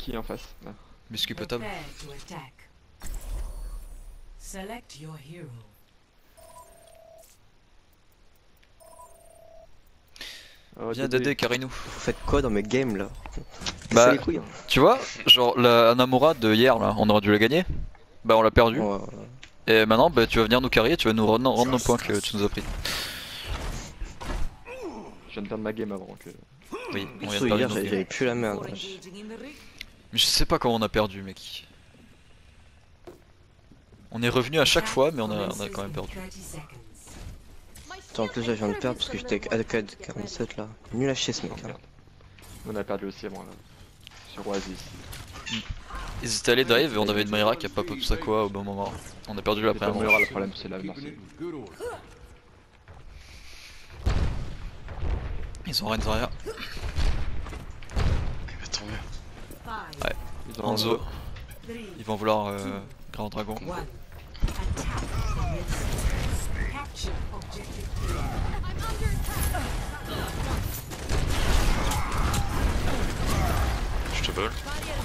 qui en face là. Muscu potable. Viens d'aider Karinu. Vous faites quoi dans mes games là? Bah, les couilles, hein. tu vois, genre la Anamura de hier là, on aurait dû la gagner. Bah on l'a perdu. Ouais. Et maintenant bah, tu vas venir nous carrer, tu vas nous rendre nos points que tu nous as pris. Je viens de perdre ma game avant que... Oui, on vient de Surtout perdre hier, nos j'avais games. plus la merde. Mais je sais pas comment on a perdu mec. On est revenu à chaque fois mais on a quand même perdu. Attends, en plus là je viens de perdre parce que j'étais avec AD 47 là. Nul à chier ce mec. Oh, merde. On a perdu aussi avant là. Sur Oasis. Ils étaient allés dive et on avait une Mayra qui a pas pop ça quoi au bon moment. On a perdu la C'est pas première le manche. le problème c'est la merci. Ils ont Renzaria. Tant mieux. Ouais. Ils ont Hanzo. Ils vont vouloir Grand Dragon. Je te vole.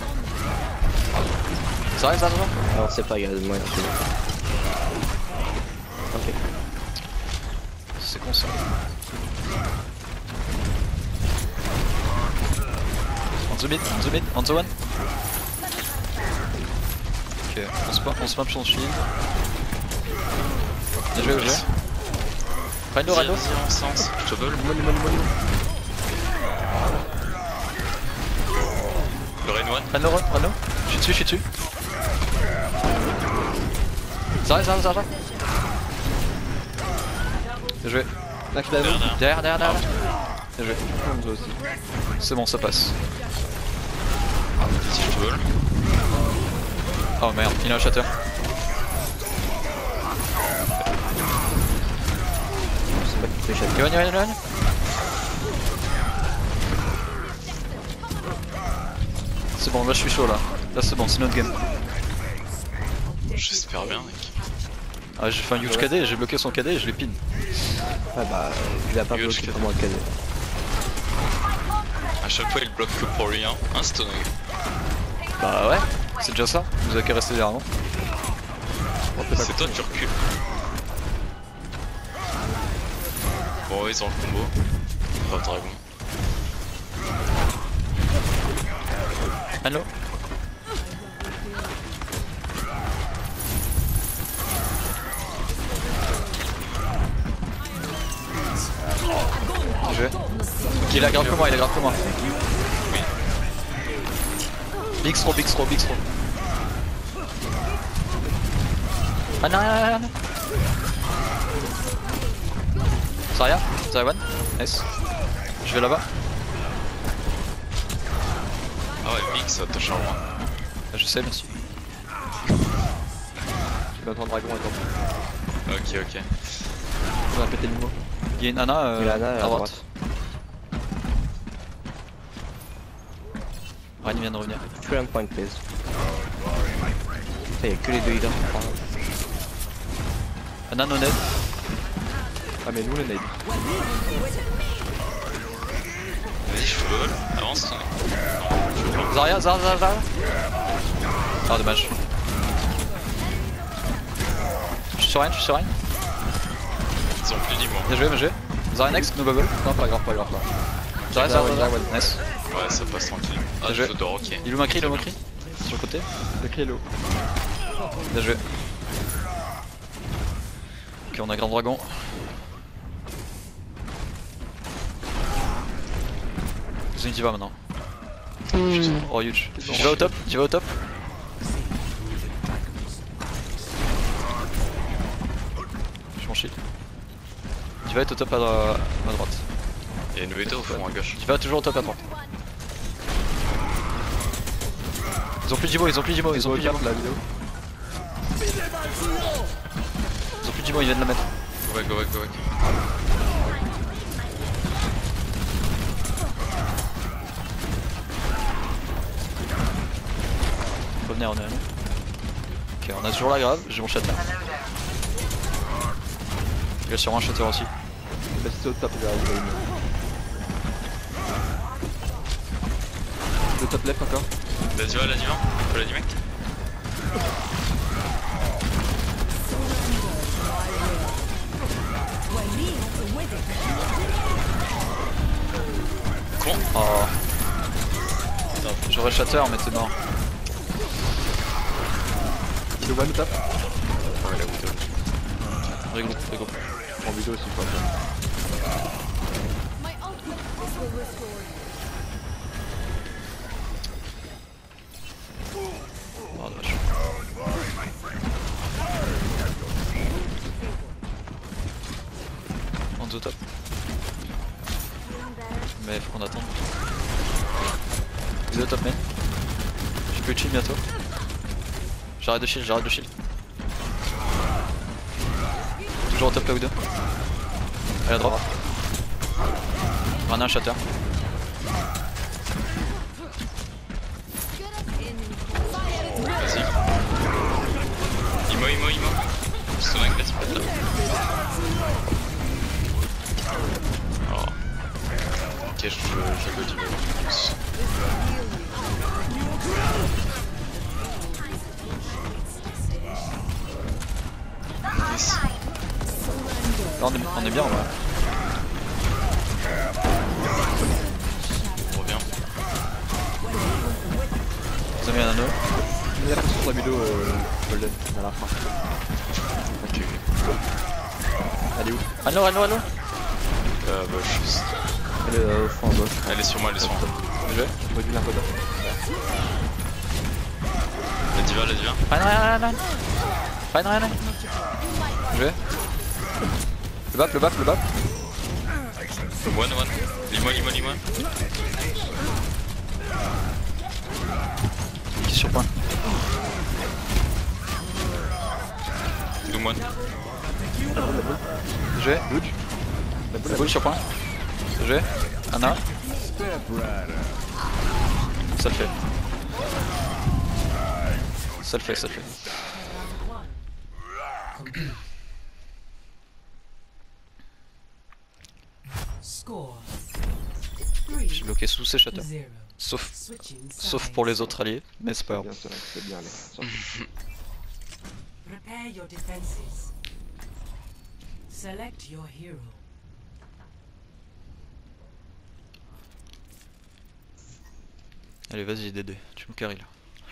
Ça reste Argent? Alors c'est pas grave, moi. Ok. C'est con ça. On the one. Ok, on se map son shield. Bien joué, bien joué. Rhino, Rhino. Viens en sens, je te vole. Le Rain One. Rhino. Je suis dessus. Ça reste. Bien joué. Là, je l'avais. Derrière. Bien joué. Hanzo aussi. C'est bon, ça passe. Si je te vole. Oh merde, il a un shatter. C'est pas qui fait chaque. Gagne. C'est bon, là je suis chaud là. Là c'est bon, c'est notre game. J'espère bien, mec. Ah, j'ai fait un huge KD, j'ai bloqué son KD et je l'ai pin. Ouais bah, il a pas Huge bloqué KD. pour moi le cadet. A chaque fois, il bloque que pour lui, hein. Un stone. Bah ouais, c'est déjà ça. Vous avez qu'à rester derrière moi. C'est toi, tu recules. Bon, ils ont le combo. Pas de dragon. Hello. Bien joué. Ok, il a grave que moi. Oui. Big throw. Ah non. Zarya one. Nice. Je vais là-bas. Ah ouais, Big, ça touche en loin. Je sais, merci. Je vais attendre dragon attends. Ok. On va péter le mot. Il y a une Ana, Il y a Ana à droite. Ryan vient de revenir. Kill un point please. Il y a que les deux healers. Ana no nade. Ah mais nous le nade. Vas-y, je te vole. Avance. Zarya. Ah dommage. Je suis sur Ryan. Ils ont plus d'immo. Bien joué. Zarya next, no bubble. Non pas grave. Zarya. Nice. Ouais, ça passe tranquille. Ah, Bien je joué. te dors, ok. Il ou Macri. Sur le côté. Le Crélo. Bien joué. Ok, on a Grand Dragon. Ils ont une diva maintenant. Oh huge. Tu vas au top. Je m'en shield. Tu vas être au top à droite. Il y a une Veta au fond à gauche. Tu vas toujours au top à droite. Ils ont plus d'Imo. la vidéo. Ils ont plus d'Imo, ils viennent de la mettre. Go back. Faut venir, on est allé. Ok, on a toujours la grave, j'ai mon shatter. Il y a sûrement un shatter aussi. Bah si c'est au top il va arriver. Le top left encore. La diva, faut la mec. Con. Oh. J'aurais shatter mais t'es mort. Il est one au top. Ouais, la Widow. Rigolo. En vidéo aussi quoi. Oh dommage. Hanzo top. Mais faut qu'on attende. Widow top main. Je peux chill bientôt. J'arrête de shield. Toujours au top la Widow. Allez à drop. Rana un shatter. Vas-y. Imo. C'est un agressif là. Oh. Ok, je go diva en plus. Nice. Là on est bien ouais. On revient. Vous avez un anneau. Il y a la sur la vidéo golden à la fin. Ok. Elle est où? Anneau. Bah juste. Elle est au fond à gauche. Elle est sur moi. Joué. Je redis un peu d'or. La diva. Fine. Joué. Le bap. One. Limo. Qui sur point. Doom one. Joué. La boule sur point. Joué. Anna. Ça le fait. J'ai bloqué sous ces châteaux. Sauf pour les autres alliés, mais c'est pas grave. Bien sûr, c'est bien allé. Prepare your defenses. Select your hero. Allez vas-y Dédé, tu me carry là.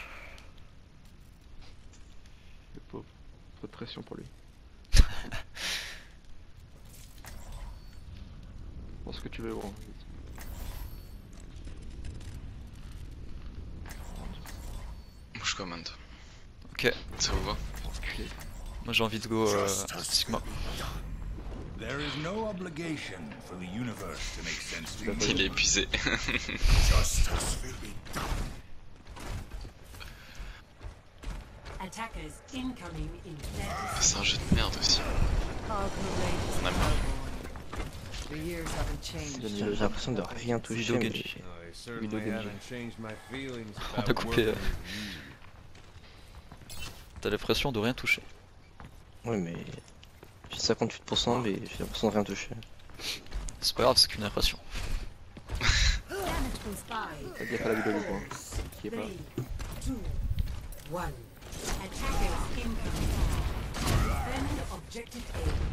Le pauvre. Trop de pression pour lui. Pense ce que tu veux gros. Moi je commande. Ok, Ça vous va? moi j'ai envie de go Sigma. There is no obligation for the universe to make sense to you. Il est épuisé. Justice will be done. Attackers incoming in 30 C'est un jeu de merde aussi. On a marre. The years haven't changed. J'ai l'impression de rien toucher. Vidéo Mais... Genji. Vidéo Genji. On a coupé. T'as l'impression de rien toucher. Ouais mais... J'ai 58% mais j'ai l'impression de rien toucher. C'est pas grave, c'est qu'une impression. Fais gaffe à la vidéo du point. Qui est pas. 3, 2, 1. Attackers incoming. Defend objective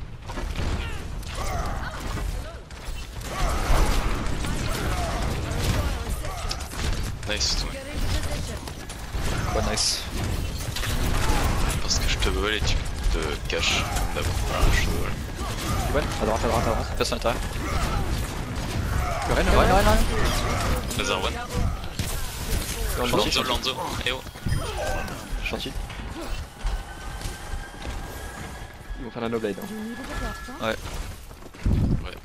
Nice, toi. Quoi nice. Parce que je te vole et tu te caches d'abord. Je te vole. Ouais, à droite. Personne à l'intérieur. Ren. Laser one. Lanzo. Eh oh. Gentil. Ils vont faire la no blade. Hein. Ouais. Ouais.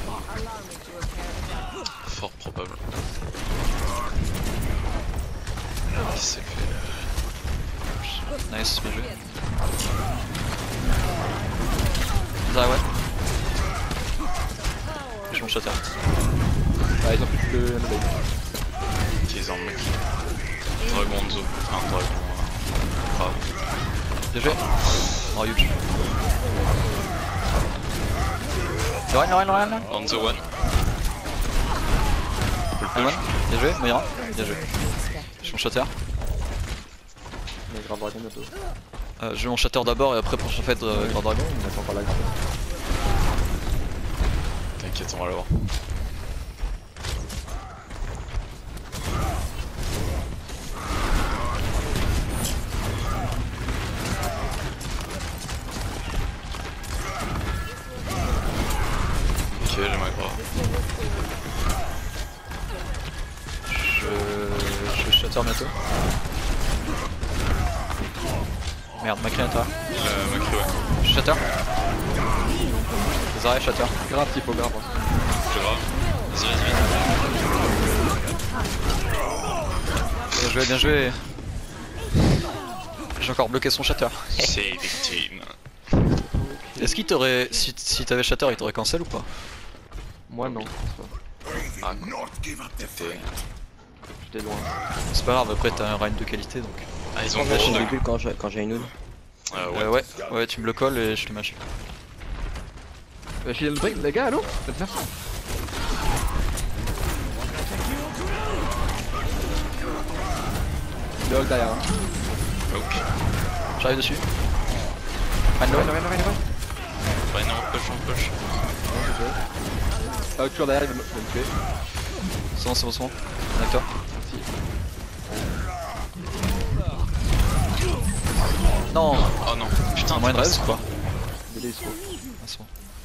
Fort probable. Qui s'est fait. Nice, bien joué. Ça ouais. Je mon shatter. Ah, ils ont plus le no blade. Qu'ils en mec. Dragon Zo. Enfin, Dragon. Bravo. Bien joué. Oh huge. Rien. Lanzo one. Faut le Aman, bien joué, Moira, bien joué. Je mon shatter. Mais grave dragon bientôt. Je vais mon shatter d'abord et après prochain fight Grand Dragon. On attend pas la grave. T'inquiète, on va l'avoir. Ok, j'aimerais pas. Je shatter bientôt. Merde, Macri à toi. Macri, ouais. Je shatter. Zarya shatter. Grave, il faut grave. C'est grave. Vas-y, vas-y, Bien joué, bien joué. J'ai encore bloqué son shatter. vite. C'est victime. Est-ce qu'il t'aurait. Si t'avais shatter, il t'aurait cancel ou pas? Moi non, c'est pas. Ah, t'étais. J'étais loin. C'est pas grave, après t'as un Rein de qualité donc. Ah, ils ont Flash gros. une bulle quand j'ai une oud. Ouais, tu me le colles et je te mâche. Shield break, les gars, allô? Faites faire ça. Lol derrière. Ok. J'arrive dessus. Rien. Ouais, non, on push. Toujours derrière, il va me tuer. C'est bon, c'est bon. Avec toi. Non. Oh non, putain, Moyen de raise ou quoi? Délai, il se trouve. Ah, c'est bon.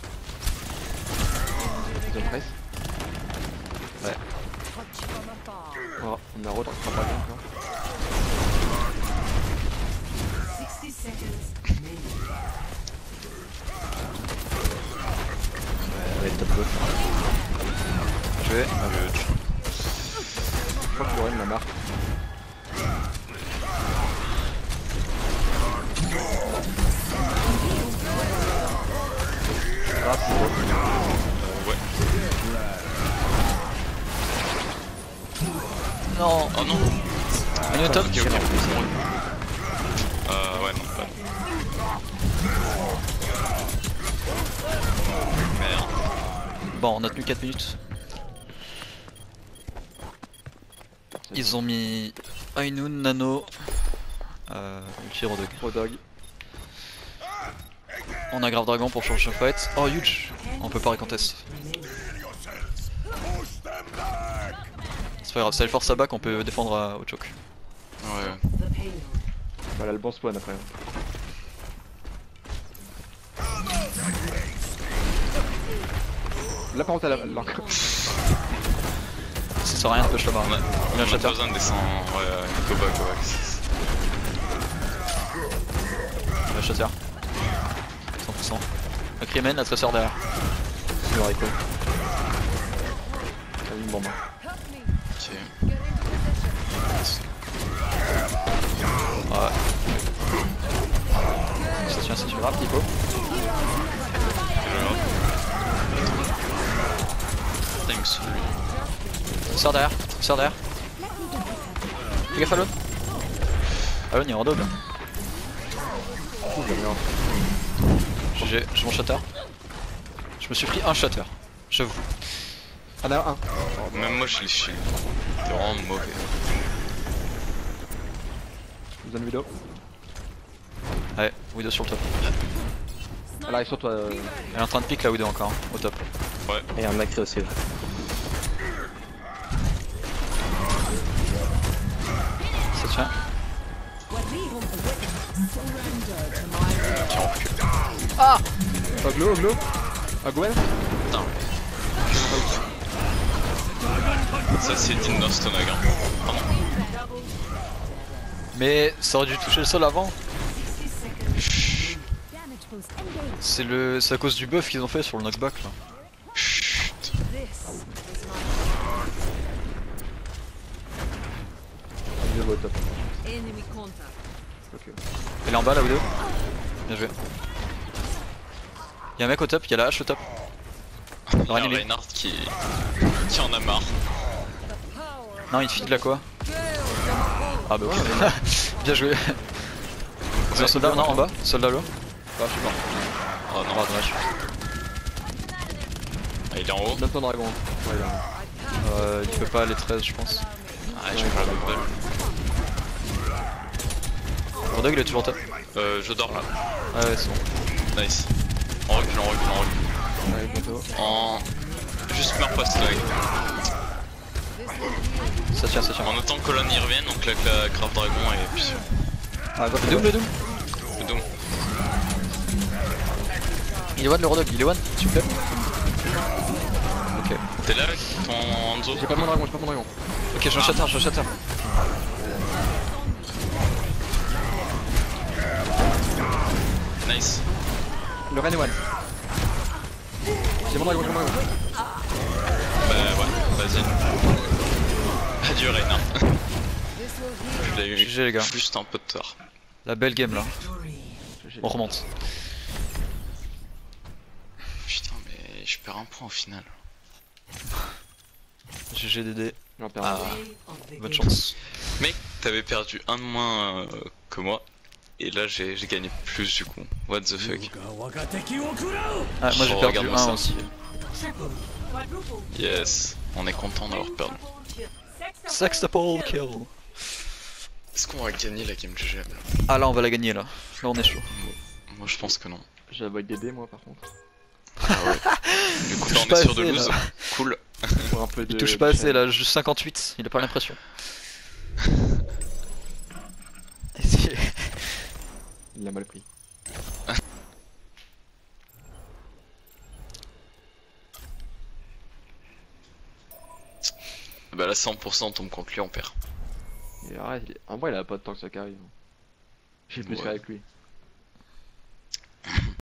Deuxième presse. Ouais. Oh, on a re 3 pas bien encore. 60 seconds remaining. Ouais, top gauche. Je vais. Je crois que Lorraine m'a marqué. Grave, c'est bon. ouais. Non. Oh non. Un est top. Ok, ok. Ouais, non, pas. Merde. Bon, on a tenu 4 minutes. Ils ont mis Ainun, Nano, Ulti, Rodog. Rodog. On a Grave Dragon pour changer le fight. Oh, huge. On peut pas recontest. C'est pas grave, ça le force à back, on peut défendre au choke. Ouais. The payload. Voilà le bon spawn après. Là par contre elle a l'encre. Ça sert à rien de push là-bas. On a shatter. besoin de descendre. Ouais, go back. Le shatter. 100%. Le Crimen, la tresseur derrière. Le Rico. T'as une bombe. Ok. Ouais. Ça tient, c'est grave, Pipo. Putain, il me saoule lui. Sors derrière. Fais gaffe à l'autre. Ah il y a un double. J'ai mon shatter. Je me suis pris un shatter. J'avoue. Ah là un. Même moi je l'ai shield. C'est vraiment mauvais. Je vous donne Widow. Ouais, Widow sur le top. Elle arrive sur toi. Elle est en train de pique la Widow encore, au top. Et un Macri aussi. Ouais. Ça tient. Tiens, on recule. Oglo. Ah Gwen. Putain. Ça c'est digne d'un stonag hein. Pardon. Mais ça aurait dû toucher le sol avant. C'est à cause du buff qu'ils ont fait sur le knockback là. Chut. Widow au top. Enemy contact. Ok. Elle est en bas la Widow. Bien joué. Y'a un mec au top, y'a la hache au top. Il y a Reinhardt. Reinhardt qui en a marre. Non, il te file la quoi. Ah bah ok. Bien joué. C'est un soldat, non, en bas. Soldat là. Ah je suis mort. Oh non, Oh dommage. ah, il est en haut. Donne ton dragon. Ouais là. Il peut pas aller 13 je pense. Ah, j'ai pas la balle. Rodog il est toujours top. Je dors là. Ah ouais c'est bon. Nice. On recule, on recule, on recule. Ouais, bientôt. En... Juste meurs pas Stag. Ça tient, ça tient. En autant que colonne y revienne, on claque la Craft Dragon et puis... Ah le Doom, le Doom. Le Doom. Il est one le Rodog, il est one s'il vous plaît. Ok. T'es là ton Hanzo? J'ai pas mon dragon, j'ai pas mon dragon. Ok je shatter, je shatter. Nice. Le Ren est one. J'ai mon dragon, j'ai mon dragon. Bah ouais, vas-y. Adieu Reina. Je l'ai eu GG les gars. juste un peu de tort. La belle game là. GG. On remonte. Putain mais je perds un point au final. GG DD. J'en perds Ah. un. Play of the Bonne game. chance. Mec, t'avais perdu un de moins que moi. Et là j'ai gagné plus du coup. What the fuck. Ah moi j'ai Oh, perdu regarde-moi un ça. aussi. Yes, on est content d'avoir perdu. Sextuple kill. Est-ce qu'on va gagner la game GG là? Ah là on va la gagner là. Là on est chaud. Moi je pense que non. J'ai avoid DD moi par contre. Ah ouais. Du coup Touche là on pas est sur de assez, lose. là. Cool. Pour un peu Il de... touche pas assez là, juste 58, il a pas l'impression. Il l'a mal pris. Bah là 100% on tombe contre lui on perd. Et arrête, en vrai il a pas de temps que ça qui arrive. J'ai plus Ouais. fait avec lui.